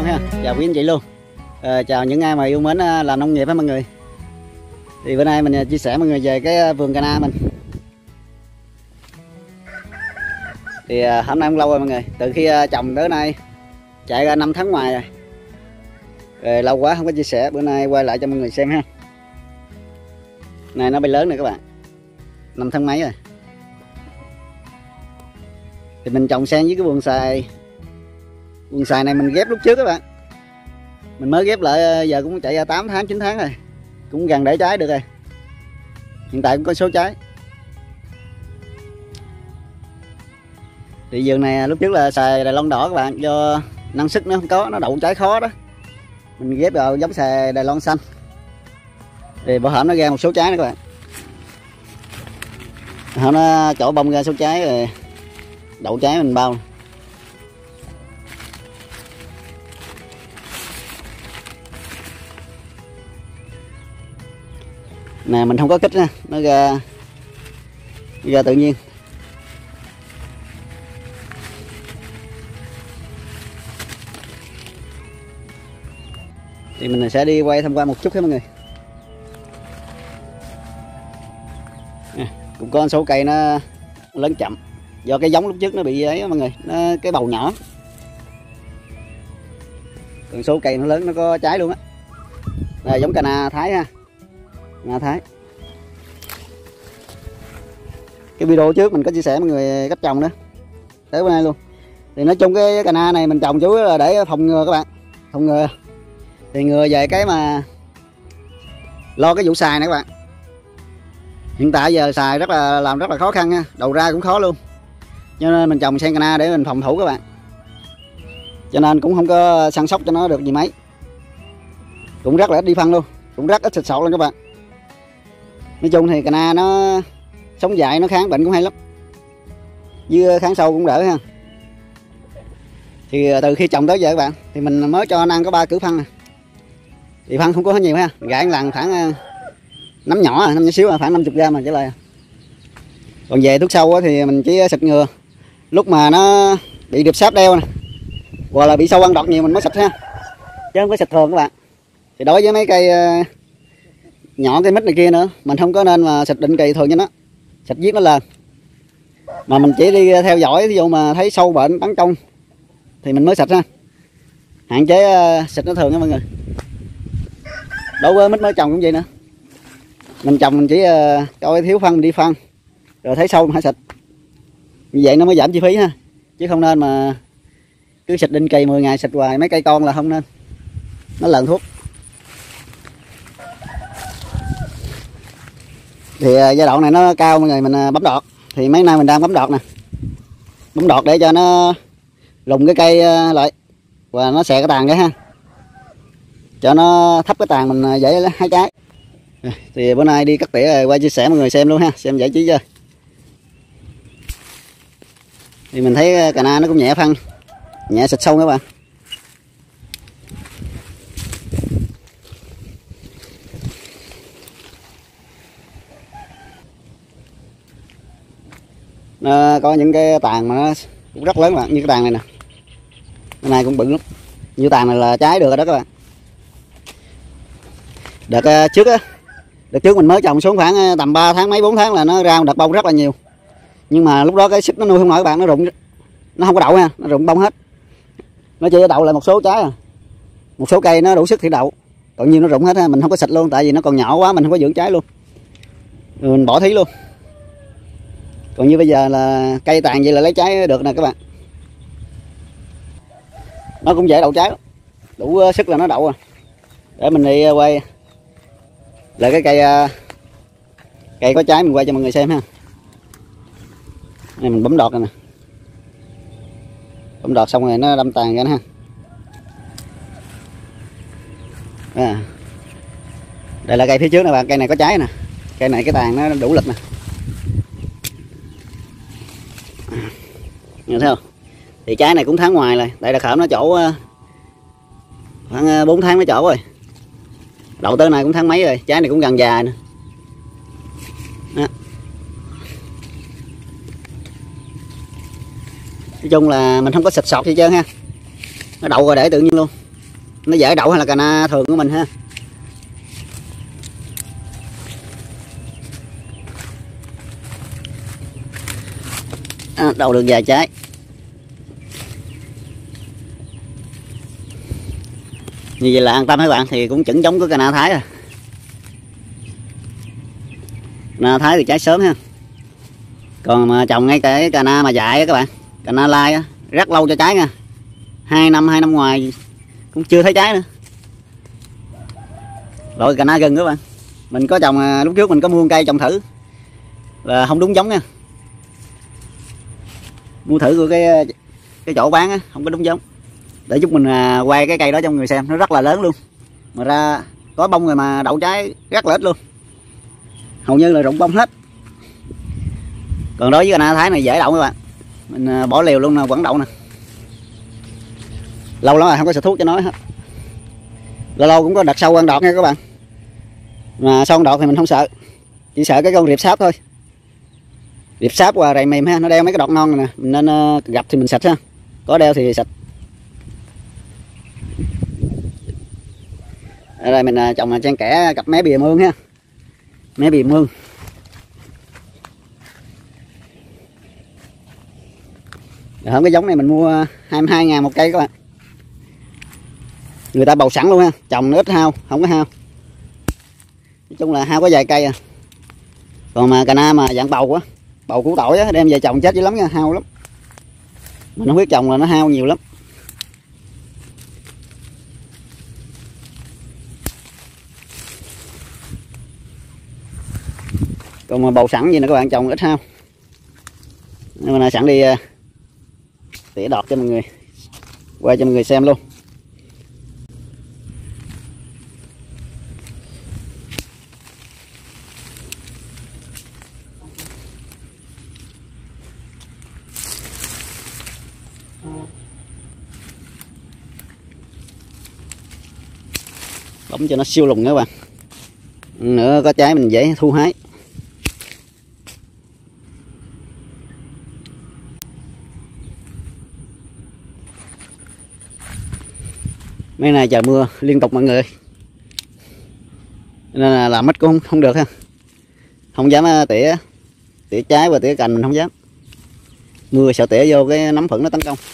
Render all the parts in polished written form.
ha, chào quý anh chị luôn. Chào những ai mà yêu mến làm nông nghiệp á mọi người. Thì bữa nay mình chia sẻ mọi người về cái vườn cà na mình. Thì hôm nay cũng lâu rồi mọi người, từ khi trồng tới nay chạy ra 5 tháng ngoài rồi, lâu quá không có chia sẻ, bữa nay quay lại cho mọi người xem ha. Này nó bay lớn này các bạn, 5 tháng mấy rồi. Thì mình trồng xen với cái vườn xoài. Vườn xoài này mình ghép lúc trước các bạn, mình mới ghép lại, giờ cũng chạy ra 8 tháng 9 tháng rồi, cũng gần để trái được rồi. Hiện tại cũng có số trái. Thì vườn này lúc trước là xài Đài Loan đỏ các bạn, do năng suất nó không có, nó đậu trái khó đó, mình ghép vào giống xài Đài Loan xanh. Thì bảo hổm nó ra một số trái nữa các bạn, hổm nó chỗ bông ra số trái rồi, đậu trái mình bao. Nè mình không có kích nha, nó ra tự nhiên. Thì mình sẽ đi quay tham quan một chút hết mọi người. Cũng có một số cây nó lớn chậm, do cái giống lúc trước nó bị ấy mọi người, nó cái bầu nhỏ. Còn số cây nó lớn, nó có trái luôn á. Đây giống cà na Thái ha, na Thái. Cái video trước mình có chia sẻ mọi người cách trồng nữa, tới bữa nay luôn. Thì nói chung cái cà na này mình trồng chủ yếu là để phòng ngừa các bạn, phòng ngừa. Thì ngừa về cái mà lo cái vụ xài này các bạn. Hiện tại giờ xài làm rất là khó khăn ha, đầu ra cũng khó luôn. Cho nên mình trồng sen cà na để mình phòng thủ các bạn. Cho nên cũng không có săn sóc cho nó được gì mấy. Cũng rất là ít đi phân luôn, cũng rất ít xịt sọt luôn các bạn. Nói chung thì cà na nó sống dài, nó kháng bệnh cũng hay lắm, với kháng sâu cũng đỡ ha. Thì từ khi trồng tới giờ các bạn, thì mình mới cho ăn có 3 cử phân nè. Thì phân không có nhiều ha, gãi lần khoảng nắm nhỏ, nắm nhỏ xíu, khoảng 50 gram mà trở lại. Còn về thuốc sâu thì mình chỉ xịt ngừa lúc mà nó bị điệp sáp đeo nè, hoặc là bị sâu ăn đọt nhiều mình mới xịt ha, chứ không có xịt thường các bạn. Thì đối với mấy cây nhỏ, cây mít này kia nữa, mình không có nên mà xịt định kỳ thường cho nó, xịt giết nó lên. Mà mình chỉ đi theo dõi, ví dụ mà thấy sâu bệnh tấn công thì mình mới xịt ha, hạn chế xịt nó thường nha mọi người. Đối với mít mới trồng cũng vậy nữa, mình trồng mình chỉ coi thiếu phân mình đi phân, rồi thấy sâu mình phải xịt, như vậy nó mới giảm chi phí ha. Chứ không nên mà cứ xịt định kỳ 10 ngày xịt hoài, mấy cây con là không nên, nó lợn thuốc. Thì giai đoạn này nó cao mọi người, mình bấm đọt. Thì mấy nay mình đang bấm đọt nè, bấm đọt để cho nó lùng cái cây lại và nó xẻ cái tàn cái ha, cho nó thấp cái tàn mình dễ hái trái. Thì bữa nay đi cắt tỉa rồi quay chia sẻ mọi người xem luôn ha, xem giải trí chơi. Thì mình thấy cà na nó cũng nhẹ phân, nhẹ xịt sâu các bạn. Nó có những cái tàn mà nó cũng rất lớn các bạn, như cái tàn này nè, cái này cũng bự lắm. Như tàn này là trái được rồi đó các bạn. Đợt trước á, đợt trước mình mới trồng xuống khoảng tầm 3 tháng mấy 4 tháng là nó ra một đợt bông rất là nhiều. Nhưng mà lúc đó cái sức nó nuôi không nổi các bạn, nó rụng, nó không có đậu ha, nó rụng bông hết. Nó chỉ đậu lại một số trái à. Một số cây nó đủ sức thì đậu, còn nhiều nó rụng hết ha, mình không có xịt luôn tại vì nó còn nhỏ quá, mình không có giữ trái luôn. Rồi mình bỏ thí luôn. Còn như bây giờ là cây tàn vậy là lấy trái được nè các bạn. Nó cũng dễ đậu trái lắm, đủ sức là nó đậu à. Để mình đi quay lại cái cây có trái, mình quay cho mọi người xem ha. Này mình bấm đọt rồi nè, bấm đọt xong rồi nó đâm tàn ra ha. Đây là cây phía trước nè bạn, cây này có trái nè, cây này cái tàn nó đủ lực nè. Nhìn thấy không? Thì trái này cũng tháng ngoài rồi, tại là khởm nó chỗ khoảng 4 tháng nó chỗ rồi. Đậu tới này cũng tháng mấy rồi, trái này cũng gần già nữa. Đó. Nói chung là mình không có xịt sọt gì trơn ha, nó đậu rồi để tự nhiên luôn. nó dễ đậu hay là cà na thường của mình ha. Đậu được vài trái. Như vậy là an tâm các bạn, thì cũng chuẩn giống của cà na Thái rồi. Cà na Thái thì trái sớm ha. Còn mà trồng ngay cái cà na mà dại á các bạn, cà na lai á, rất lâu cho trái nha. 2 năm ngoài cũng chưa thấy trái nữa. Loại cà na gừng các bạn. Mình có trồng lúc trước mình có mua cây trồng thử là không đúng giống nha. Mua thử của cái chỗ bán á, không có đúng giống. Để giúp mình quay cái cây đó cho người xem, nó rất là lớn luôn. Mà ra có bông rồi mà đậu trái rất là ít luôn. Hầu như là rụng bông hết. Còn đối với cà na Thái này dễ đậu các bạn. Mình bỏ liều luôn nè, vẫn đậu nè. Lâu lắm rồi không có xịt thuốc cho nó hết. Lâu lâu cũng có đợt sâu ăn đọt nha các bạn. Mà sâu ăn đọt thì mình không sợ. Chỉ sợ cái con riệp sáp thôi. Riệp sáp và rầy mềm ha, nó đeo mấy cái đọt non này nè. Mình nên gặp thì mình xịt ha. Có đeo thì xịt. Ở đây mình trồng trang kẽ cặp mé bìa mương ha. Mé bìa mương. Không, cái giống này mình mua 22.000 một cây các bạn. Người ta bầu sẵn luôn ha, trồng nó ít hao, không có hao. Nói chung là hao có vài cây à. Còn mà cà na mà dạng bầu á, bầu củ tỏi á, đem về trồng chết dữ lắm nha, hao lắm. Mình không biết trồng là nó hao nhiều lắm. Còn mà bầu sẵn gì nè các bạn, trồng ít hao. Nhưng mà sẵn đi tỉa đọt cho mọi người, quay cho mọi người xem luôn. Bấm cho nó siêu lùng nữa các bạn. Nữa có trái mình dễ thu hái. Mấy này trời mưa liên tục mọi người, nên là làm ít cũng không được ha. Không dám tỉa trái và tỉa cành mình không dám. Mưa sợ tỉa vô cái nấm phửng nó tấn công.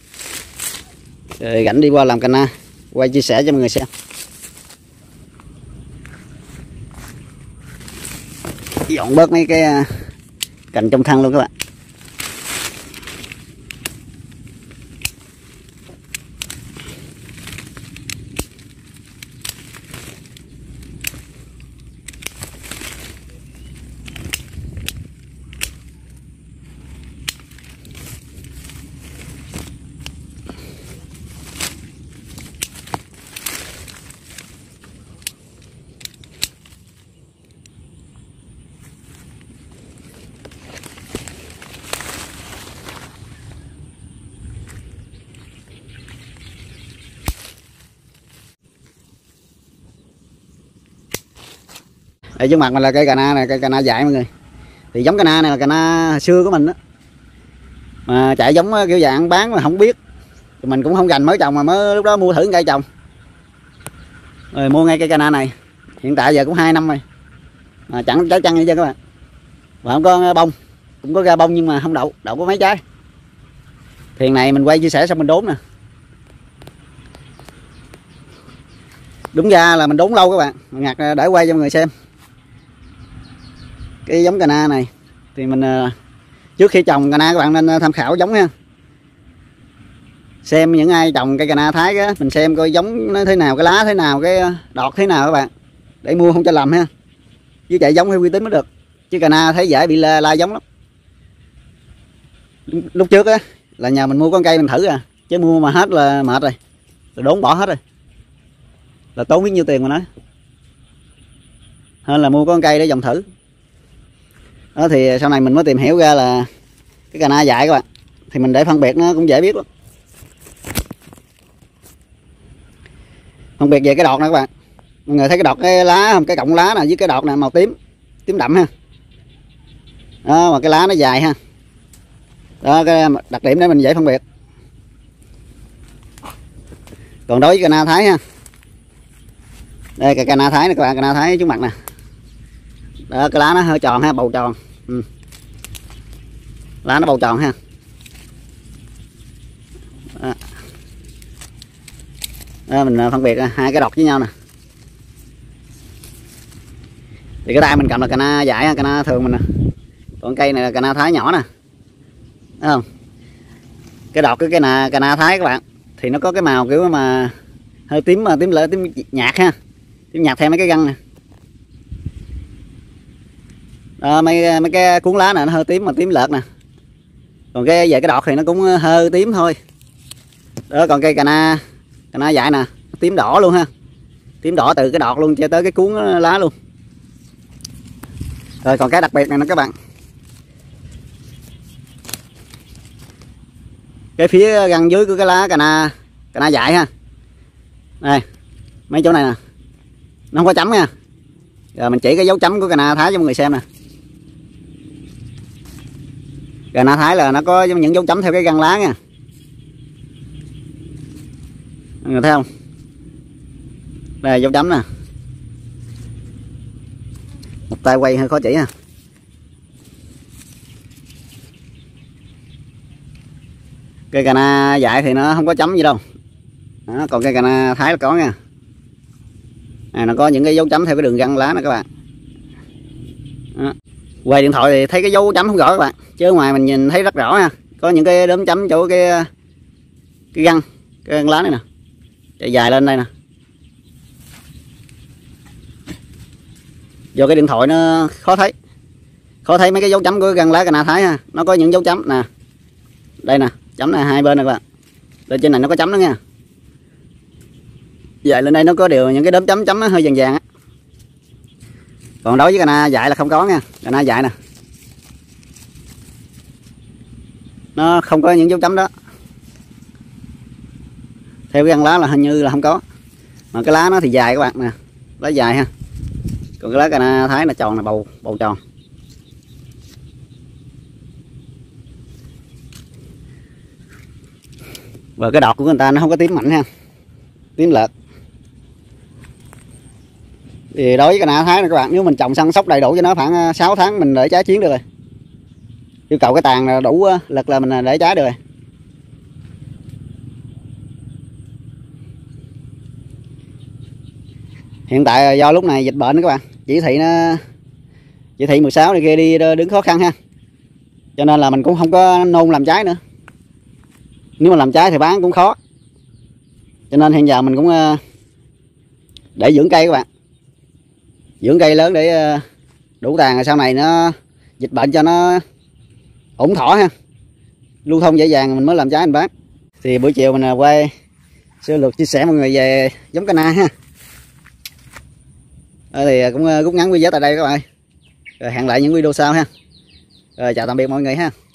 Rồi rảnh đi qua làm cà na, quay chia sẻ cho mọi người xem. Dọn bớt mấy cái cành trong thân luôn các bạn. Ở trước mặt mình là cây cà na này, cây cà na dại mọi người. Thì giống cà na này là cà na hồi xưa của mình đó. Mà chạy giống kiểu dạng bán mà không biết. Thì mình cũng không gành mới trồng, mà mới lúc đó mua thử cây trồng. Rồi mua ngay cây cà na này. Hiện tại giờ cũng 2 năm rồi. Mà chẳng trái chăng gì chứ các bạn. Và không có bông. Cũng có ra bông nhưng mà không đậu, đậu có mấy trái. Thiền này mình quay chia sẻ xong mình đốn nè. Đúng ra là mình đốn lâu các bạn. Ngặt để quay cho mọi người xem. Cái giống cà na này thì mình trước khi trồng cà na các bạn nên tham khảo giống nha. Xem những ai trồng cây cà na Thái á, mình xem coi giống nó thế nào, cái lá thế nào, cái đọt thế nào các bạn, để mua không cho lầm ha. Với chạy giống hay uy tín mới được. Chứ cà na thấy dễ bị la giống lắm. Lúc trước á là nhà mình mua con cây mình thử à, chứ mua mà hết là mệt rồi, đốn bỏ hết rồi, là tốn biết nhiêu tiền mà nói. Hơn là mua con cây để dòng thử. Đó thì sau này mình mới tìm hiểu ra là cái cà na dại các bạn, thì mình để phân biệt nó cũng dễ biết lắm. Phân biệt về cái đọt nè các bạn. Mọi người thấy cái đọt, cái lá không, cái cọng lá nè với cái đọt này màu tím, tím đậm ha. Đó, mà cái lá nó dài ha. Đó, cái đặc điểm để mình dễ phân biệt. Còn đối với cana Thái ha, đây cái cana Thái này các bạn, cana Thái trước mặt nè, đó, cái lá nó hơi tròn ha, bầu tròn. Lá nó bầu tròn ha. Đó, mình phân biệt hai cái đọt với nhau nè. Thì cái tay mình cầm là cana dại, cana thường mình nè, còn cây này là cana Thái nhỏ nè, thấy không? Cái đọt cái cana Thái các bạn thì nó có cái màu kiểu mà hơi tím, mà tím lợ, tím nhạt ha, tím nhạt theo mấy cái găng nè. Đó, mấy cái cuốn lá này nó hơi tím, mà tím lợt nè. Còn cái về cái đọt thì nó cũng hơi tím thôi. Đó, còn cây cana dại nè, tím đỏ luôn ha, tím đỏ từ cái đọt luôn cho tới cái cuốn lá luôn. Rồi còn cái đặc biệt này nè các bạn, cái phía găng dưới của cái lá cana dại ha, đây mấy chỗ này nè, nó không có chấm nha. Rồi mình chỉ cái dấu chấm của cana Thái cho mọi người xem nè. Cana Thái là nó có những dấu chấm theo cái găng lá nha, mọi người thấy không? Đây dấu chấm nè, một tay quay hơi khó chỉ ha. Cây cana dại thì nó không có chấm gì đâu. Đó, còn cây cana Thái là có nha. Nó có những cái dấu chấm theo cái đường găng lá nè các bạn. Đó. Quay điện thoại thì thấy cái dấu chấm không rõ các bạn, chứ ở ngoài mình nhìn thấy rất rõ ha. Có những cái đốm chấm chỗ cái găng lá này nè, chạy dài lên đây nè. Do cái điện thoại nó khó thấy mấy cái dấu chấm của găng lá cana Thái ha. Nó có những dấu chấm nè, đây nè, chấm này hai bên nè các bạn, lên trên này nó có chấm đó nha. Vậy lên đây nó có điều những cái đốm chấm nó hơi vàng vàng á. Còn đối với cana dại là không có nha. Cana dại nè, nó không có những dấu chấm đó. Theo cái găng lá là hình như là không có. Mà cái lá nó thì dài các bạn nè, lá dài ha. Còn cái lá cana Thái là tròn, là bầu tròn. Và cái đọt của người ta nó không có tím mạnh ha, tím lợt. Thì đối với cana Thái này các bạn, nếu mình trồng săn sóc đầy đủ cho nó khoảng 6 tháng mình để trái chiến được rồi. Yêu cầu cái tàn đủ lực là mình để trái được rồi. Hiện tại do lúc này dịch bệnh đó các bạn, chỉ thị 16 này kia đi đứng khó khăn ha, cho nên là mình cũng không có nôn làm trái nữa. Nếu mà làm trái thì bán cũng khó, cho nên hiện giờ mình cũng để dưỡng cây các bạn, dưỡng cây lớn để đủ tàn, rồi sau này nó dịch bệnh cho nó ổn thỏa ha, lưu thông dễ dàng mình mới làm trái mình bán. Thì buổi chiều mình quay sơ lược chia sẻ mọi người về giống cana ha. Thì cũng rút ngắn video tại đây các bạn. Rồi hẹn lại những video sau ha. Rồi chào tạm biệt mọi người ha.